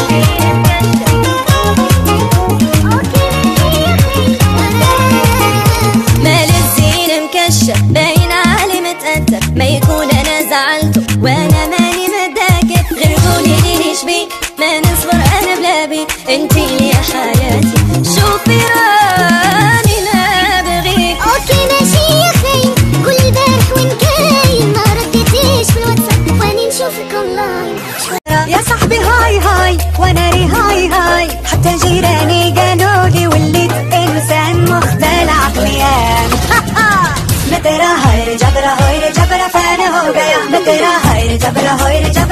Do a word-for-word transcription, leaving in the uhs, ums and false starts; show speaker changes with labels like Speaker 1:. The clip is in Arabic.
Speaker 1: باين علي متأثر، ما يكون انا زعلته وانا ماني متذاكر. غير قولي لي ليش بيك ما نصبر انا بلا بيك، انتي يا حياتي شوفي راني ما بغيك.
Speaker 2: اوكي ماشي يا خي، قول البارح وين كاين ما رديتيش في الواتساب واني نشوفك اونلاين.
Speaker 3: يا صاحبي هاي هاي وانا ري هاي هاي، حتى جيراني قالولي وليت انسان مختل عقليان. मैं तेरा हाय रे जबरा होय रे जबरा फैन हो गया, मैं तेरा हाय रे जबरा होय रे जबरा